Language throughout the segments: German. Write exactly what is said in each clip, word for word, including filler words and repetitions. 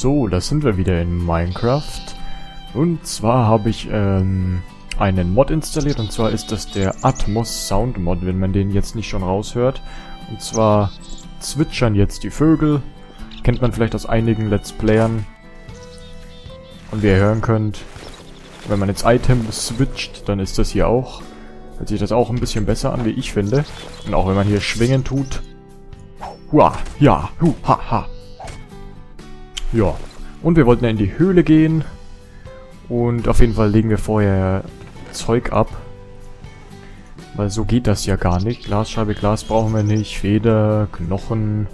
So, da sind wir wieder in Minecraft. Und zwar habe ich ähm, einen Mod installiert, und zwar ist das der Atmos Sound Mod, wenn man den jetzt nicht schon raushört. Und zwar zwitschern jetzt die Vögel. Kennt man vielleicht aus einigen Let's Playern. Und wie ihr hören könnt, wenn man jetzt Item switcht, dann ist das hier auch. Hört sich das auch ein bisschen besser an, wie ich finde. Und auch wenn man hier schwingen tut. Hua, ja, hu, ha, ha. Ja, und wir wollten ja in die Höhle gehen. Und auf jeden Fall legen wir vorher Zeug ab. Weil so geht das ja gar nicht. Glasscheibe, Glas brauchen wir nicht. Feder, Knochen.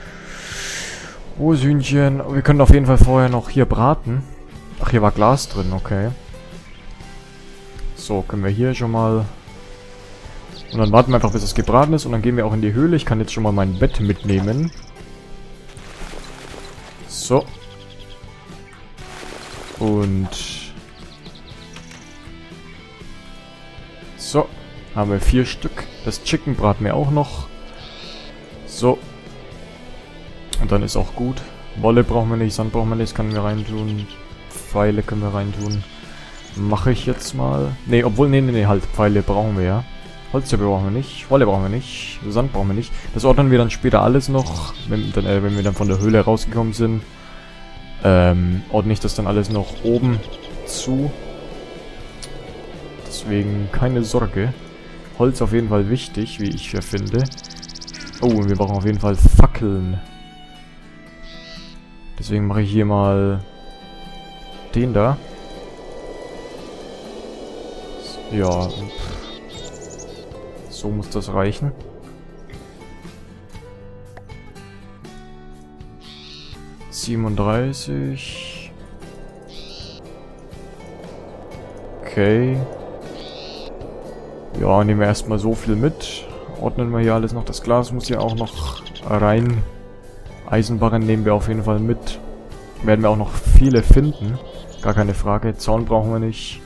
Rosünchen. Wir können auf jeden Fall vorher noch hier braten. Ach, hier war Glas drin, okay. So, können wir hier schon mal... Und dann warten wir einfach, bis es gebraten ist. Und dann gehen wir auch in die Höhle. Ich kann jetzt schon mal mein Bett mitnehmen. So. Und... So. Haben wir vier Stück. Das Chicken braten wir auch noch. So. Und dann ist auch gut. Wolle brauchen wir nicht, Sand brauchen wir nicht, das können wir reintun. Pfeile können wir reintun. Mache ich jetzt mal. Ne, obwohl, ne, ne, ne, halt, Pfeile brauchen wir ja. Holztöpfe brauchen wir nicht, Wolle brauchen wir nicht, Sand brauchen wir nicht. Das ordnen wir dann später alles noch, wenn, dann, äh, wenn wir dann von der Höhle rausgekommen sind. Ähm, ordne ich das dann alles noch oben zu. Deswegen keine Sorge. Holz auf jeden Fall wichtig, wie ich finde. Oh, und wir brauchen auf jeden Fall Fackeln. Deswegen mache ich hier mal den da. Ja, so muss das reichen. siebenunddreißig. Okay. Ja, nehmen wir erstmal so viel mit. Ordnen wir hier alles noch. Das Glas muss hier auch noch rein. Eisenbarren nehmen wir auf jeden Fall mit. Werden wir auch noch viele finden. Gar keine Frage. Zaun brauchen wir nicht.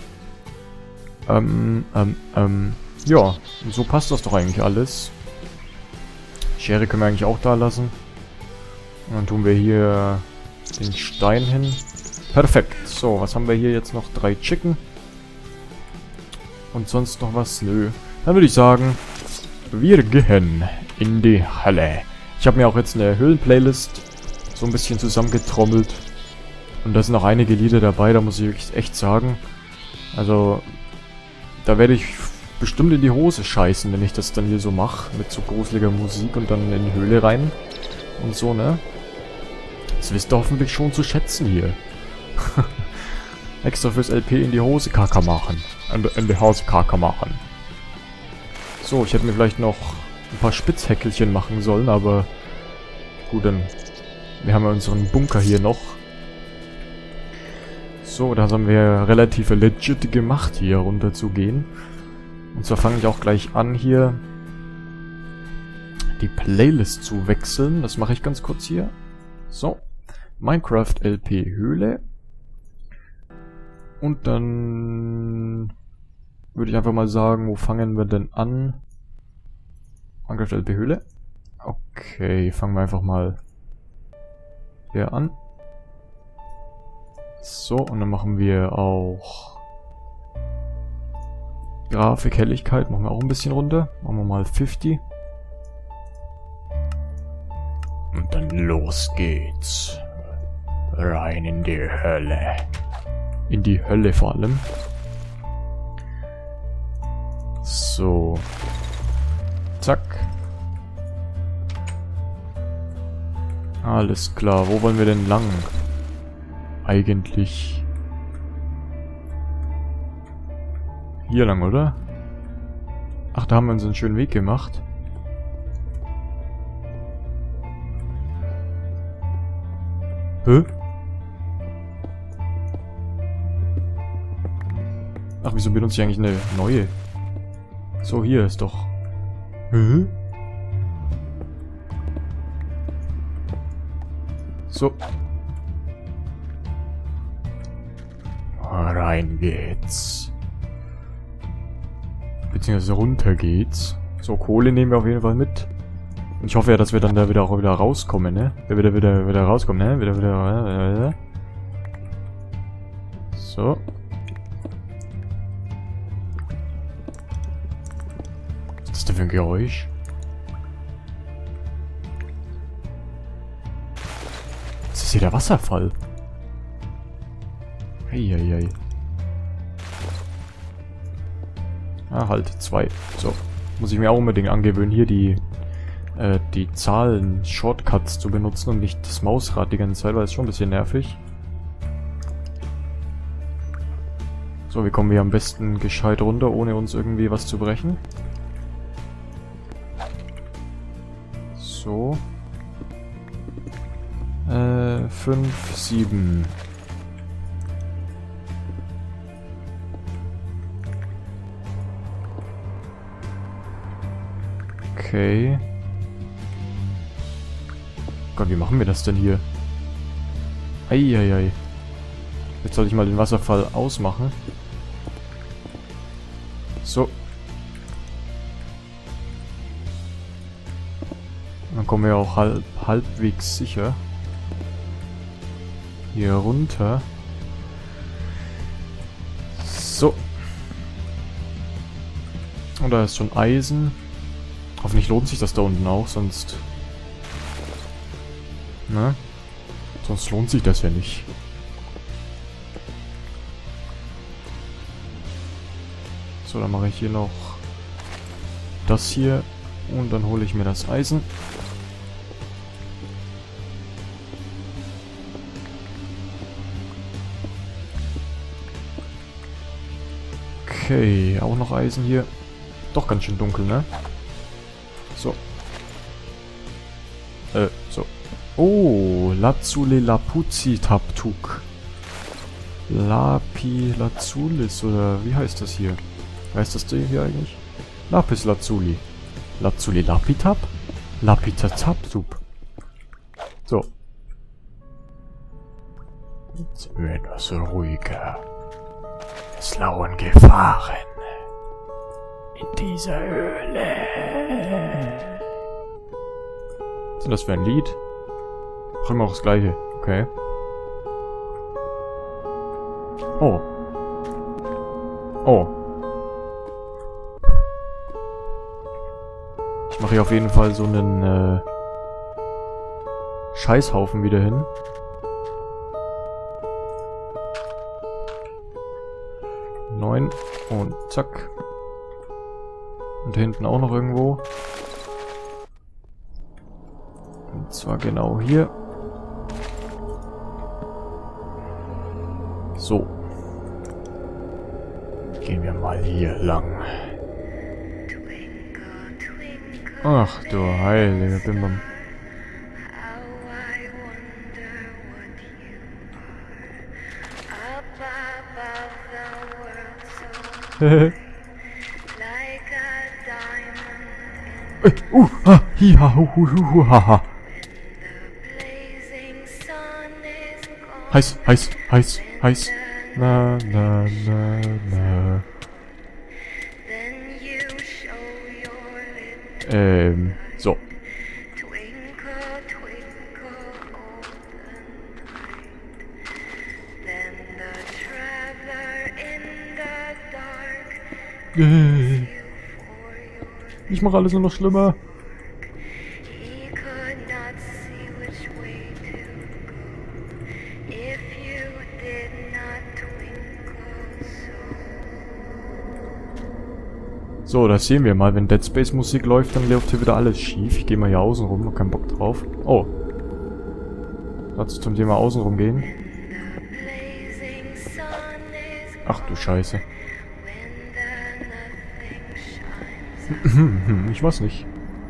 Ähm, ähm, ähm. Ja, und so passt das doch eigentlich alles. Schere können wir eigentlich auch da lassen. Und dann tun wir hier den Stein hin. Perfekt. So, was haben wir hier jetzt noch? Drei Chicken. Und sonst noch was? Nö. Dann würde ich sagen, wir gehen in die Hölle. Ich habe mir auch jetzt eine Höhlen-Playlist so ein bisschen zusammengetrommelt. Und da sind noch einige Lieder dabei, da muss ich wirklich echt sagen. Also, da werde ich bestimmt in die Hose scheißen, wenn ich das dann hier so mache. Mit so gruseliger Musik und dann in die Höhle rein. Und so, ne? Das wisst ihr hoffentlich schon zu schätzen hier. Extra fürs L P in die Hose Kaka machen. In, in die Hose Kaka machen. So, ich hätte mir vielleicht noch ein paar Spitzhäckelchen machen sollen, aber gut, dann wir haben ja unseren Bunker hier noch. So, das haben wir relativ legit gemacht, hier runter zu gehen. Und zwar fange ich auch gleich an, hier die Playlist zu wechseln. Das mache ich ganz kurz hier. So, Minecraft L P Höhle. Und dann würde ich einfach mal sagen, wo fangen wir denn an? Minecraft L P Höhle. Okay, fangen wir einfach mal hier an. So, und dann machen wir auch Grafik, Helligkeit, machen wir auch ein bisschen runter. Machen wir mal fünfzig. Und dann los geht's. Rein in die Hölle. In die Hölle vor allem. So. Zack. Alles klar. Wo wollen wir denn lang? Eigentlich. Hier lang, oder? Ach, da haben wir uns einen schönen Weg gemacht. Hä? Ach, wieso benutze ich eigentlich eine neue? So, hier ist doch... Hä? So. Rein geht's. Beziehungsweise runter geht's. So, Kohle nehmen wir auf jeden Fall mit. Ich hoffe ja, dass wir dann da wieder auch wieder rauskommen, ne? Wir wieder, wieder, wieder rauskommen, ne? Wieder, wieder, wieder. So. Was ist das denn für ein Geräusch? Das ist hier der Wasserfall. Eieiei. Ah, halt, zwei. So. Muss ich mir auch unbedingt angewöhnen, hier die äh, die Zahlen-Shortcuts zu benutzen und nicht das Mausrad die ganze Zeit, weil es schon ein bisschen nervig. So, wie kommen wir am besten gescheit runter, ohne uns irgendwie was zu brechen? So. Äh, fünf, sieben. Okay. Gott, wie machen wir das denn hier? Eieiei. Jetzt sollte ich mal den Wasserfall ausmachen. So. Dann kommen wir auch halb, halbwegs sicher hier runter. So. Und da ist schon Eisen. Hoffentlich lohnt sich das da unten auch, sonst... Ne? Sonst lohnt sich das ja nicht. So, dann mache ich hier noch das hier und dann hole ich mir das Eisen. Okay, auch noch Eisen hier. Doch ganz schön dunkel, ne? So. Äh, so. Oh, Lazuli Lapuzzi Taptuk. Lapi Lazulis, oder wie heißt das hier? Heißt das Ding hier eigentlich? Lapis Lazuli. Lazuli Lapitap? Lapitaptup. So. Jetzt sind wir etwas ruhiger. Es lauern Gefahren. In dieser Höhle. Was ist denn das für ein Lied? Ach, immer auch das gleiche. Okay. Oh. Oh. Ich mache hier auf jeden Fall so einen äh, Scheißhaufen wieder hin. Neun. Und zack. Und hinten auch noch irgendwo. Und zwar genau hier. So. Gehen wir mal hier lang. Ach du heilige Bimbam. Hehe. Äh, uh, ha, hi, ha, hu, hu, hu, hu, ha, ha. Heiß, heiß, heiß, heiß. Na, na, na, na. Ähm, so. Äh. Ich mache alles nur noch schlimmer. So, das sehen wir mal. Wenn Dead Space Musik läuft, dann läuft hier wieder alles schief. Ich gehe mal hier außen rum, noch keinen Bock drauf. Oh. Lass uns zum Thema außenrum gehen. Ach du Scheiße. Ich weiß nicht.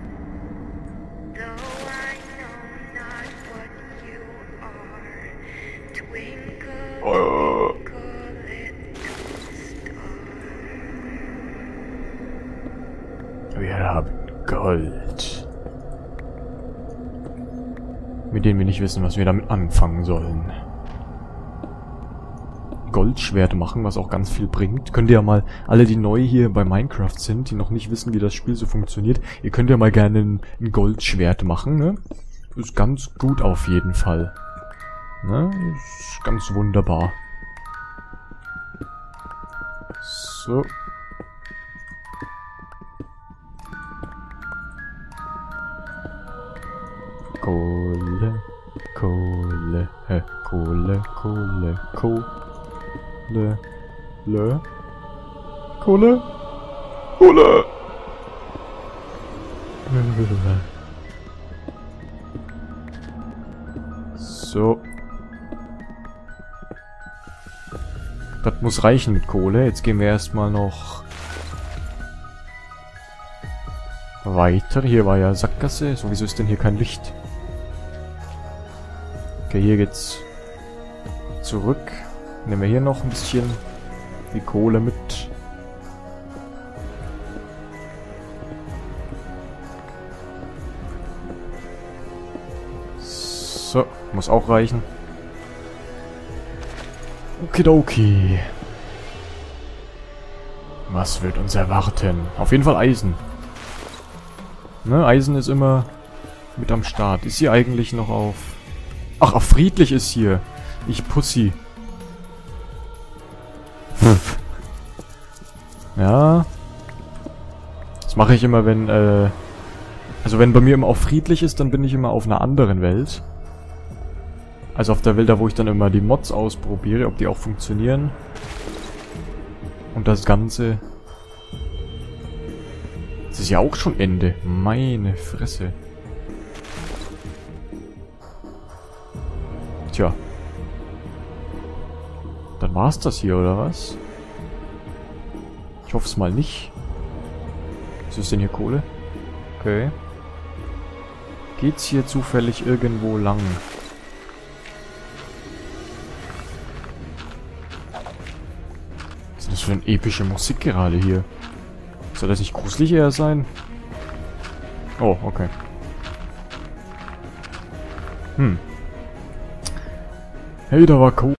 Oh. Wir haben Gold. Mit dem wir nicht wissen, was wir damit anfangen sollen. Goldschwert machen, was auch ganz viel bringt. Könnt ihr ja mal, alle die neu hier bei Minecraft sind, die noch nicht wissen, wie das Spiel so funktioniert, ihr könnt ja mal gerne ein, ein Goldschwert machen, ne? Ist ganz gut auf jeden Fall. Ne? Ist ganz wunderbar. So. Kohle, Kohle, hä, Kohle, Kohle, Kohle, Le, Kohle, Kohle. So. Das muss reichen mit Kohle. Jetzt gehen wir erstmal noch weiter. Hier war ja Sackgasse. So, wieso ist denn hier kein Licht? Okay, hier geht's zurück. Nehmen wir hier noch ein bisschen die Kohle mit. So, muss auch reichen. Okidoki. Was wird uns erwarten? Auf jeden Fall Eisen. Ne, Eisen ist immer mit am Start. Ist sie eigentlich noch auf... Ach, auf friedlich ist hier. Ich Pussy. Ja. Das mache ich immer, wenn, äh... Also wenn bei mir immer auf friedlich ist, dann bin ich immer auf einer anderen Welt. Also auf der Welt, da wo ich dann immer die Mods ausprobiere, ob die auch funktionieren. Und das Ganze... Das ist ja auch schon Ende. Meine Fresse. Tja. Dann war's das hier, oder was? Ich hoffe es mal nicht. Was ist denn hier Kohle? Okay. Geht's hier zufällig irgendwo lang? Was ist das für eine epische Musik gerade hier? Soll das nicht gruselig eher sein? Oh, okay. Hm. Hey, da war Kohle.